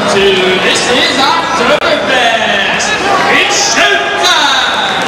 to this is Oktoberfest. It's showtime!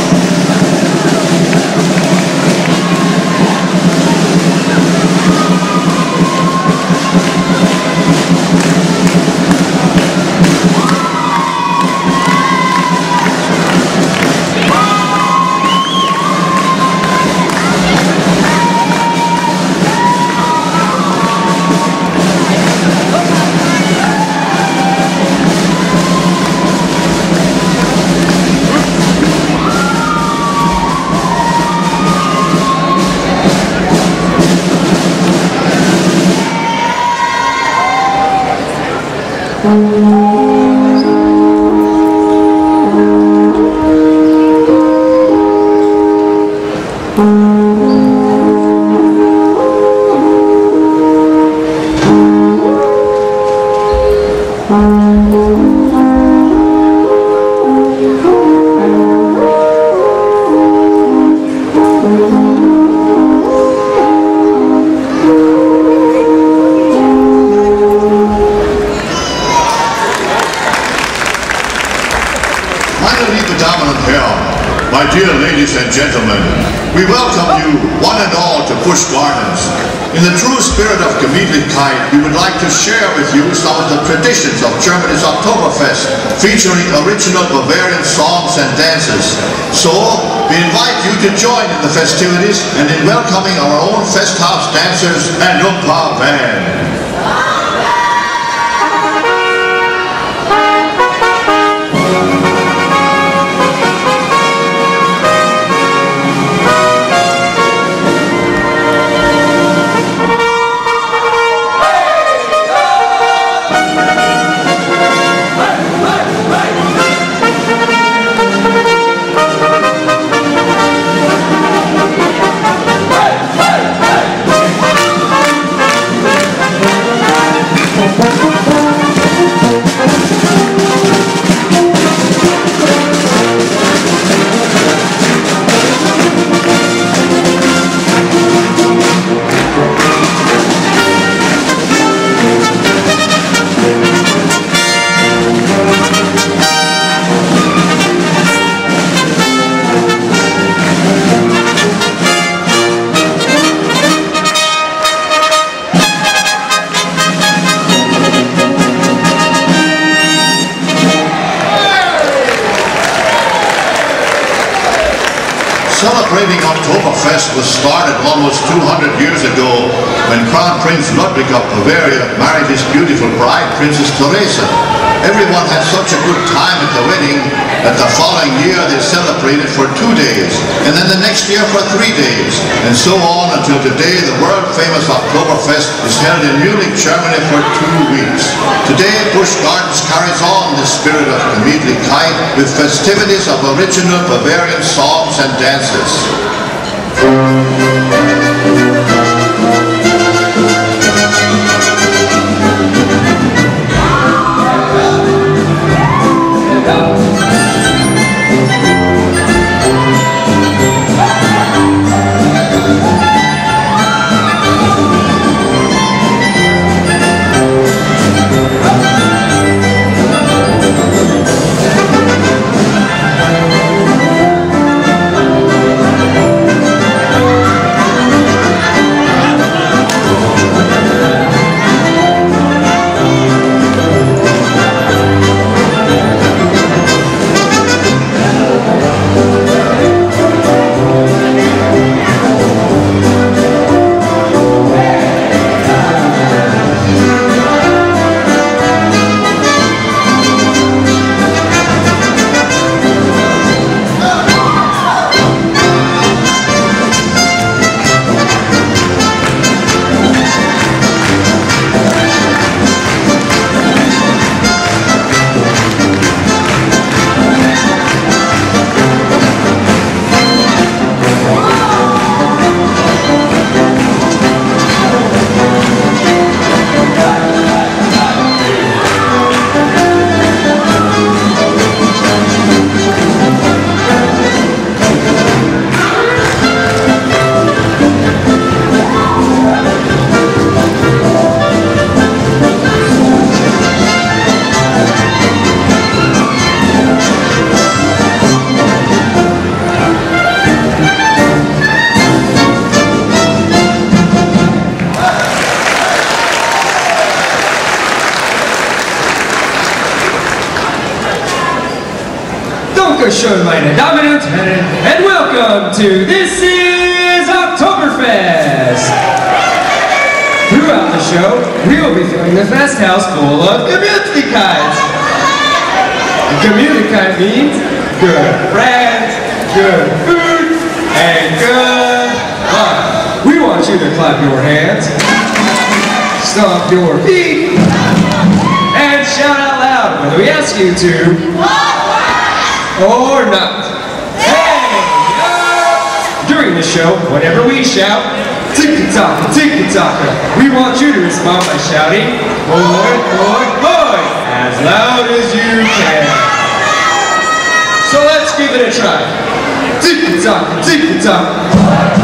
My dear ladies and gentlemen, we welcome you one and all to Busch Gardens. In the true spirit of Gemütlichkeit, we would like to share with you some of the traditions of Germany's Oktoberfest, featuring original Bavarian songs and dances. So, we invite you to join in the festivities and in welcoming our own Festhaus dancers and Umpa band. Celebrating Oktoberfest was started almost 200 years ago when Crown Prince Ludwig of Bavaria married his beautiful bride, Princess Theresa. Everyone had such a good time at the wedding that the following year they celebrated for 2 days, and then the next year for 3 days, and so on until today the world-famous Oktoberfest is held in Munich, Germany for 2 weeks. Today, Busch Gardens carries on the spirit of Gemütlichkeit with festivities of original Bavarian songs and dances. Dankeschön, meine Damen und Herren, and welcome to This is Oktoberfest! Throughout the show, we will be filling the fest house full of Gemütlichkeit. Gemütlichkeit means good friends, good food, and good fun. We want you to clap your hands, stomp your feet, and shout out loud whether we ask you to or not. Hey! During the show, whenever we shout, tiki-taka, we want you to respond by shouting, boy, boy, boy, as loud as you can. So let's give it a try. Tiki-taka, tiki-taka.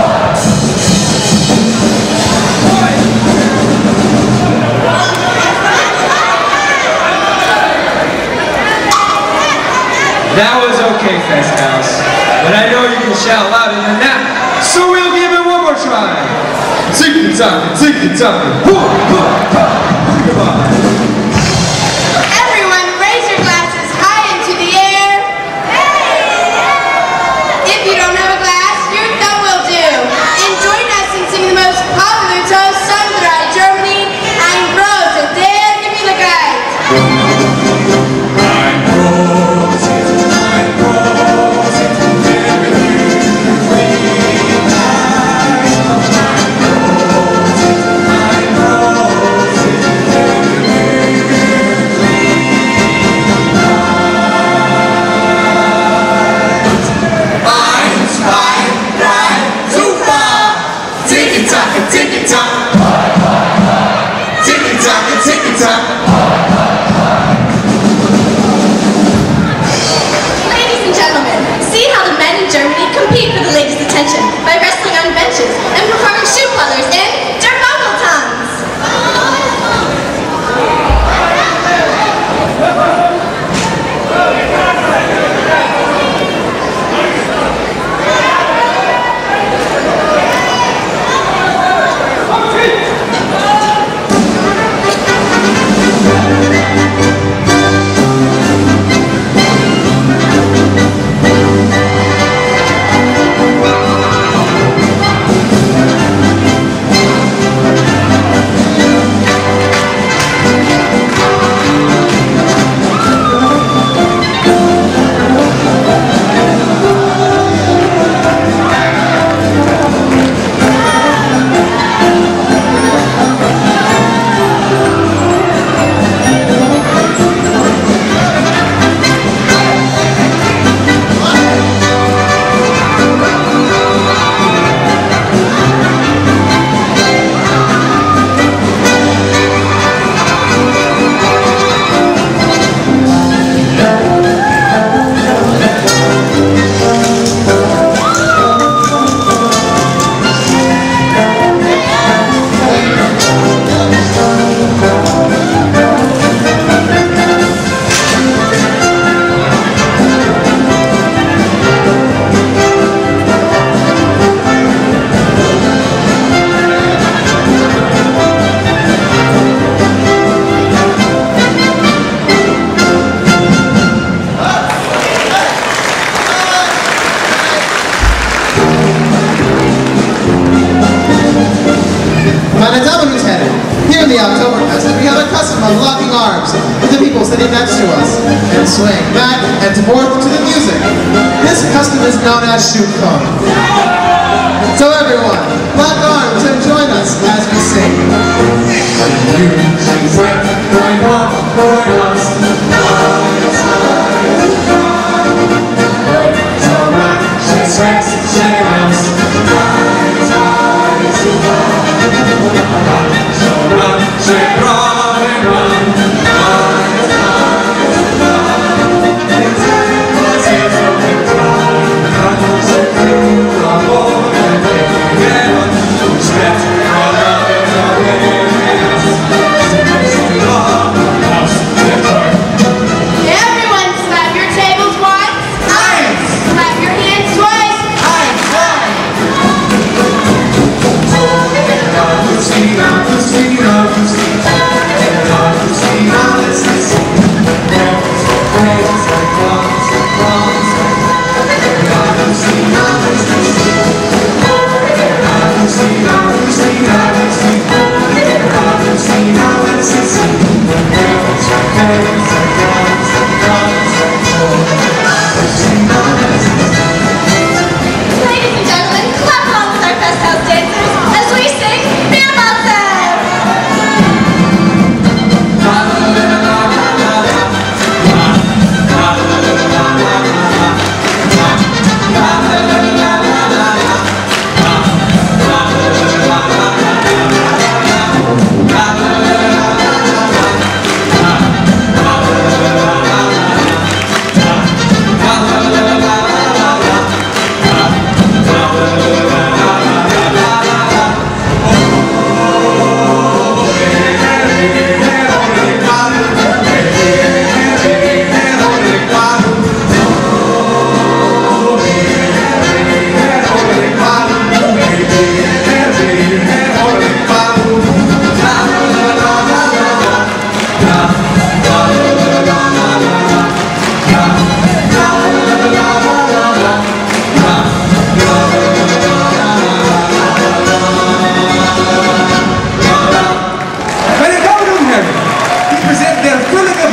That was okay, Fest House, but I know you can shout louder than that, so we'll give it one more try. Tiki-taka, tiki-taka, come on. Everyone, raise your glasses high into the air. If you don't have a glass, your thumb will do. And join us in singing the most popular toast sung throughout Germany, Ein Große der Gemütlichkeit. Ladies and gentlemen, see how the men in Germany compete for the ladies' attention by wrestling on benches and performing shoe pullers in their vocal tongues. Meine Damen und Herren, here in the Oktoberfest, we have a custom of locking arms with the people sitting next to us and swaying back and forth to the music. This custom is known as Schuhkon. So everyone, lock arms and join us as we sing. Christina, Christina, Christina, Christina.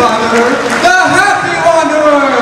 popular, the Happy Wanderer.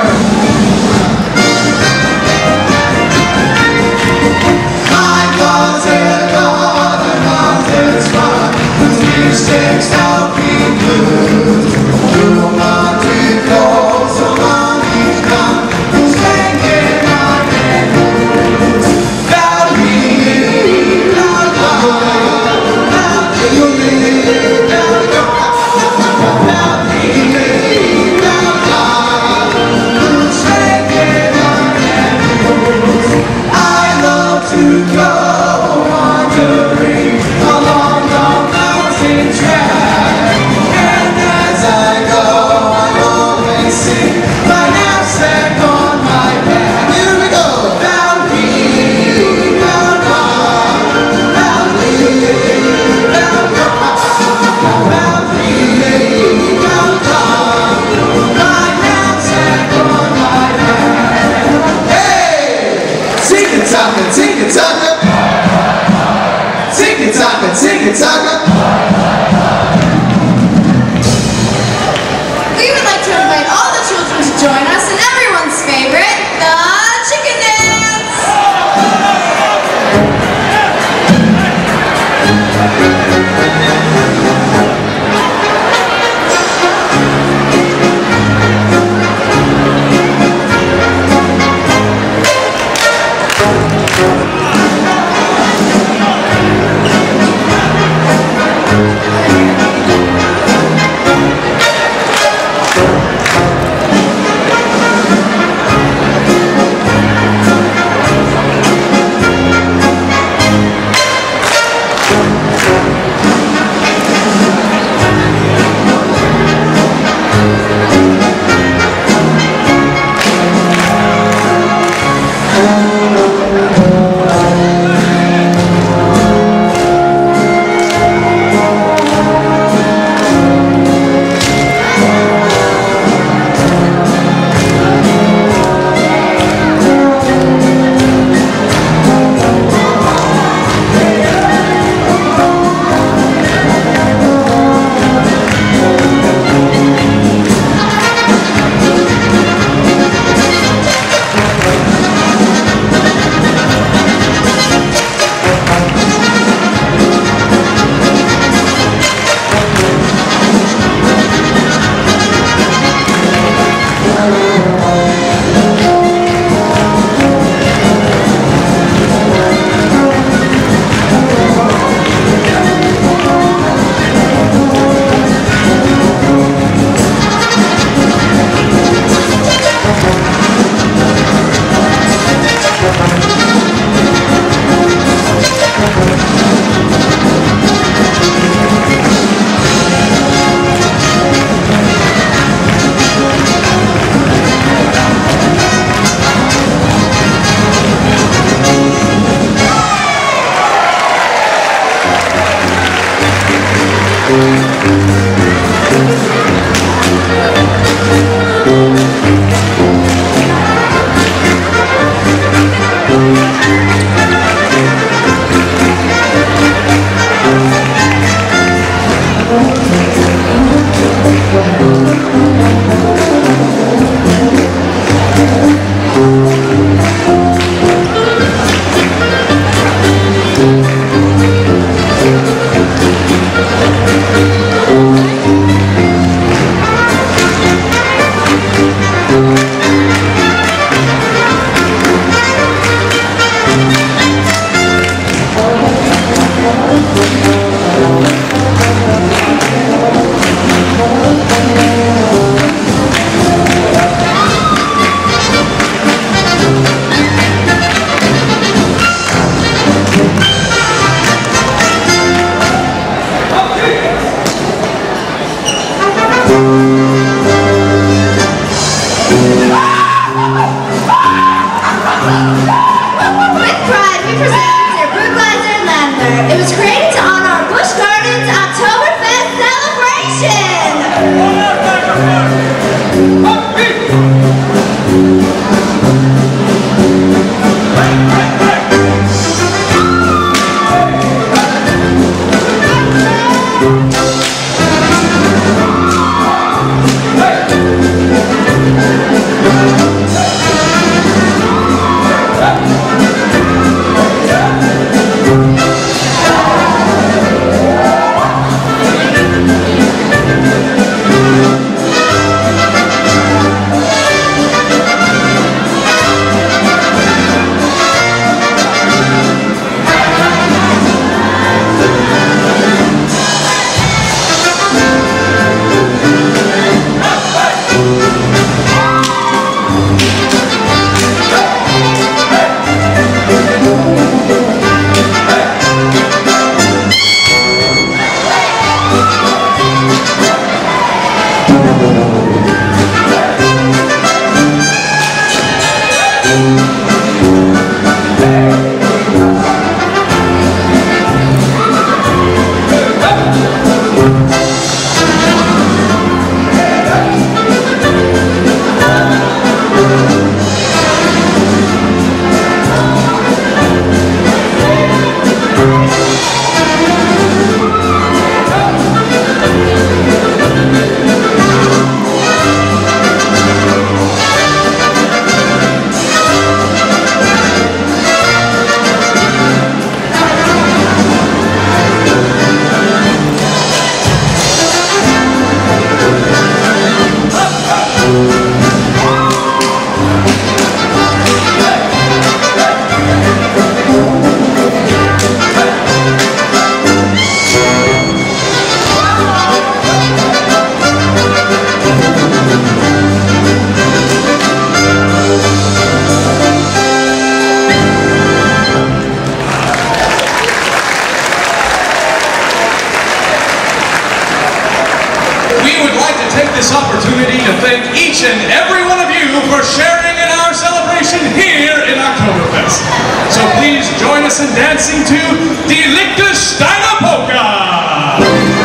My closet, the other closet's fun. Music's helping blues. You want to go, so long he's gone. Who's hanging on and moves? About me, about God, about you, about God, about me, about God. Who's hanging on and moves? I love to go wandering along the mountain track, and as I go, I always sing my knapsack on my back. Here we go. About me, about God, about me, about God, about me, about God. My knapsack on my back. Hey, tick-a-tock-a, tick-a-tock-a. Tick-a-tock-a, tick-a-tock-a. We would like to invite all the children to join us in everyone's favorite, the chicken dance. Hey! This opportunity to thank each and every one of you for sharing in our celebration here in Oktoberfest. So please join us in dancing to Die Liechtensteiner Polka!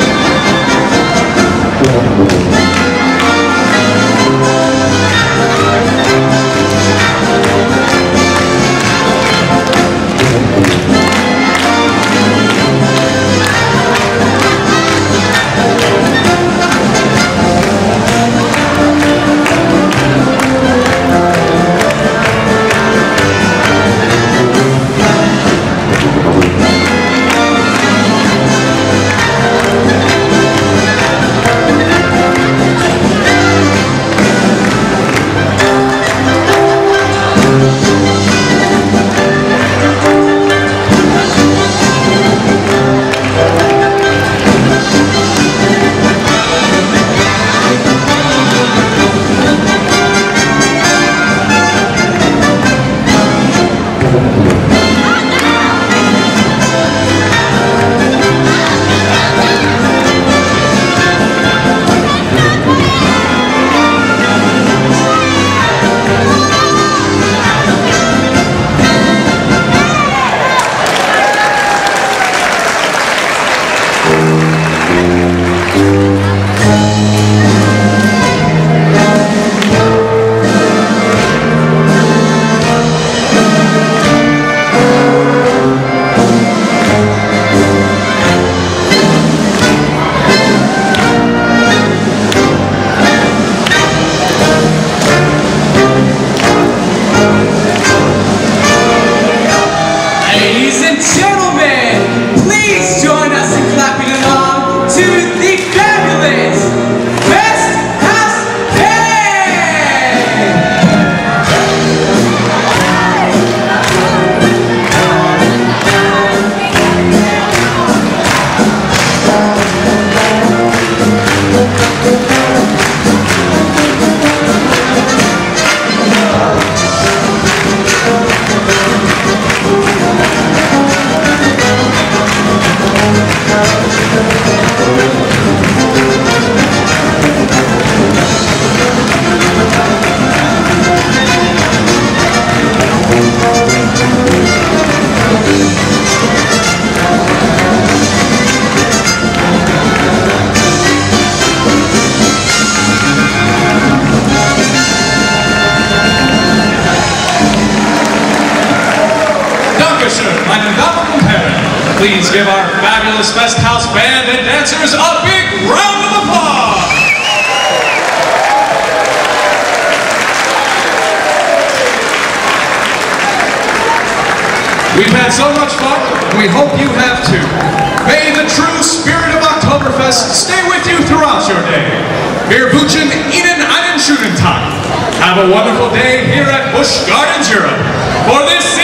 Please give our fabulous Fest House band and dancers a big round of applause! We've had so much fun, and we hope you have too. May the true spirit of Oktoberfest stay with you throughout your day. Wir wünschen Ihnen einen schönen Tag. Have a wonderful day here at Busch Gardens Europe. For this